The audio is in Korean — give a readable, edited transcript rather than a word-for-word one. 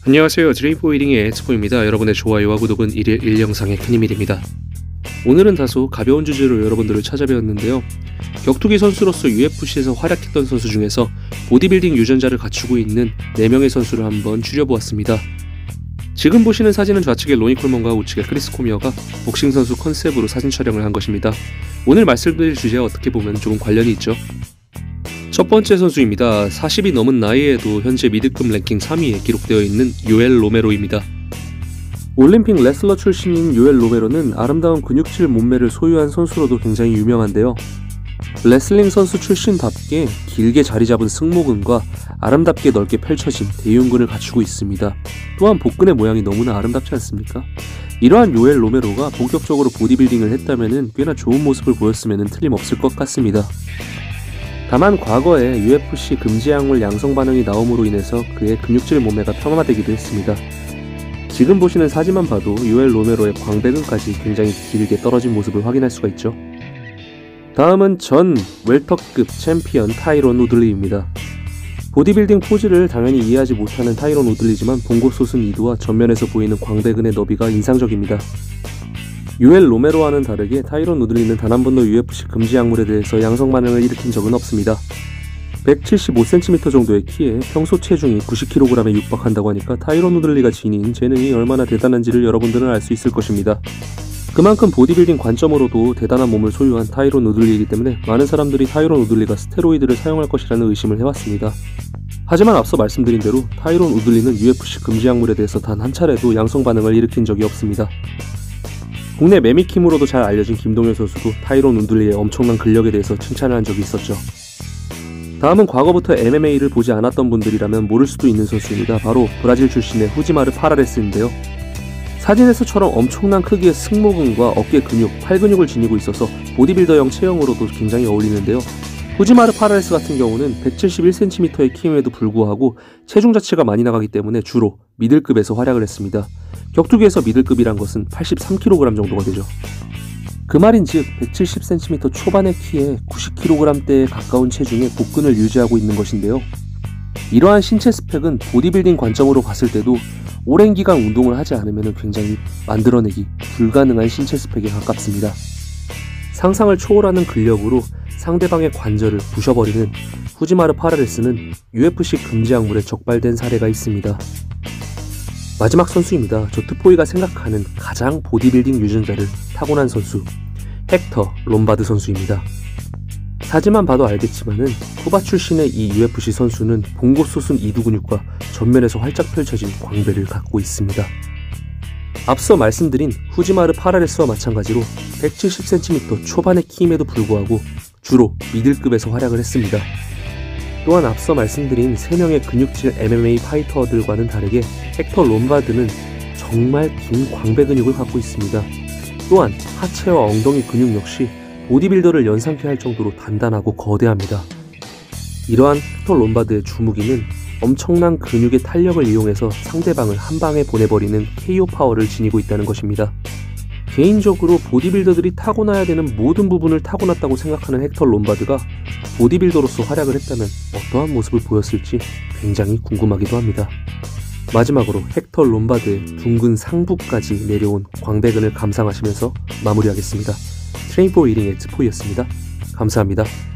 안녕하세요. 드림포1링의 엑스포입니다. 여러분의 좋아요와 구독은 1일 1영상의 큰 힘이 됩니다. 오늘은 다소 가벼운 주제로 여러분들을 찾아뵈었는데요. 격투기 선수로서 UFC에서 활약했던 선수 중에서 보디빌딩 유전자를 갖추고 있는 4명의 선수를 한번 추려보았습니다. 지금 보시는 사진은 좌측의 로니 콜먼과 우측의 크리스 코미어가 복싱 선수 컨셉으로 사진 촬영을 한 것입니다. 오늘 말씀드릴 주제와 어떻게 보면 조금 관련이 있죠. 첫 번째 선수입니다. 40이 넘은 나이에도 현재 미드급 랭킹 3위에 기록되어 있는 요엘 로메로입니다. 올림픽 레슬러 출신인 요엘 로메로는 아름다운 근육질 몸매를 소유한 선수로도 굉장히 유명한데요. 레슬링 선수 출신답게 길게 자리 잡은 승모근과 아름답게 넓게 펼쳐진 대흉근을 갖추고 있습니다. 또한 복근의 모양이 너무나 아름답지 않습니까? 이러한 요엘 로메로가 본격적으로 보디빌딩을 했다면 꽤나 좋은 모습을 보였으면 틀림없을 것 같습니다. 다만 과거에 UFC 금지 약물 양성 반응이 나옴으로 인해서 그의 근육질 몸매가 폄하되기도 했습니다. 지금 보시는 사진만 봐도 요엘 로메로의 광배근까지 굉장히 길게 떨어진 모습을 확인할 수가 있죠. 다음은 전 웰터급 챔피언 타이론 우들리입니다. 보디빌딩 포즈를 당연히 이해하지 못하는 타이론 우들리지만 봉고 솟은 이두와 전면에서 보이는 광배근의 너비가 인상적입니다. 요엘 로메로와는 다르게 타이론 우들리는 단 한 번도 UFC 금지 약물에 대해서 양성 반응을 일으킨 적은 없습니다. 175cm 정도의 키에 평소 체중이 90kg에 육박한다고 하니까 타이론 우들리가 지닌 재능이 얼마나 대단한지를 여러분들은 알 수 있을 것입니다. 그만큼 보디빌딩 관점으로도 대단한 몸을 소유한 타이론 우들리이기 때문에 많은 사람들이 타이론 우들리가 스테로이드를 사용할 것이라는 의심을 해왔습니다. 하지만 앞서 말씀드린 대로 타이론 우들리는 UFC 금지 약물에 대해서 단 한 차례도 양성 반응을 일으킨 적이 없습니다. 국내 매미킴으로도 잘 알려진 김동현 선수도 타이론 우들리의 엄청난 근력에 대해서 칭찬을 한 적이 있었죠. 다음은 과거부터 MMA를 보지 않았던 분들이라면 모를 수도 있는 선수입니다. 바로 브라질 출신의 후지마르 파라레스인데요. 사진에서처럼 엄청난 크기의 승모근과 어깨 근육, 팔 근육을 지니고 있어서 보디빌더형 체형으로도 굉장히 어울리는데요. 후지마르 파라레스 같은 경우는 171cm의 키임에도 불구하고 체중 자체가 많이 나가기 때문에 주로 미들급에서 활약을 했습니다. 격투기에서 미들급이란 것은 83kg 정도가 되죠. 그 말인즉 170cm 초반의 키에 90kg대에 가까운 체중의 복근을 유지하고 있는 것인데요. 이러한 신체 스펙은 보디빌딩 관점으로 봤을 때도 오랜 기간 운동을 하지 않으면 굉장히 만들어내기 불가능한 신체 스펙에 가깝습니다. 상상을 초월하는 근력으로 상대방의 관절을 부셔버리는 후지마르 파라레스는 UFC 금지 약물에 적발된 사례가 있습니다. 마지막 선수입니다. 조트포이가 생각하는 가장 보디빌딩 유전자를 타고난 선수, 헥터 롬바드 선수입니다. 사진만 봐도 알겠지만은 쿠바 출신의 이 UFC 선수는 봉고 솟은 이두 근육과 전면에서 활짝 펼쳐진 광배를 갖고 있습니다. 앞서 말씀드린 후지마르 파라레스와 마찬가지로 170cm 초반의 키임에도 불구하고 주로 미들급에서 활약을 했습니다. 또한 앞서 말씀드린 3명의 근육질 MMA 파이터들과는 다르게 헥터 롬바드는 정말 긴 광배 근육을 갖고 있습니다. 또한 하체와 엉덩이 근육 역시 보디빌더를 연상케 할 정도로 단단하고 거대합니다. 이러한 헥터 롬바드의 주무기는 엄청난 근육의 탄력을 이용해서 상대방을 한 방에 보내버리는 KO 파워를 지니고 있다는 것입니다. 개인적으로 보디빌더들이 타고나야 되는 모든 부분을 타고났다고 생각하는 헥터 롬바드가 보디빌더로서 활약을 했다면 어떠한 모습을 보였을지 굉장히 궁금하기도 합니다. 마지막으로 헥터 롬바드의 둥근 상부까지 내려온 광배근을 감상하시면서 마무리하겠습니다. 트레인포1링 엑스포였습니다. 감사합니다.